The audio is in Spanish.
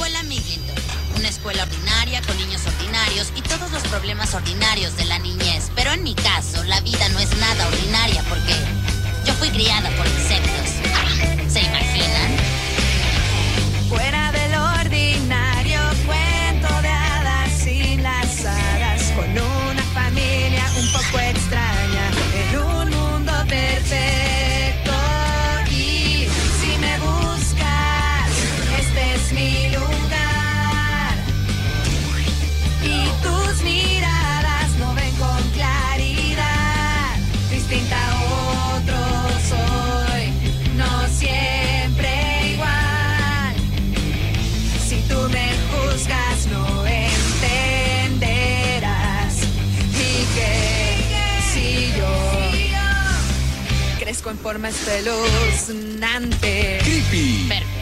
escuela Middleton, una escuela ordinaria con niños ordinarios y todos los problemas ordinarios de la niñez. Pero en mi caso, la vida no es nada ordinaria porque yo fui criada por insectos. ¿Se imaginan? Fuera de lo ordinario, cuento de hadas sin las hadas, con una familia un poco extraña, en un mundo perfecto. Y si me buscas, este es mi lugar. Y tus miradas no ven con claridad, distinta a otros soy, no siempre igual. Si tú me juzgas no entenderás. Y que si yo crezco en forma espeluznante. Creepy. Perfecto.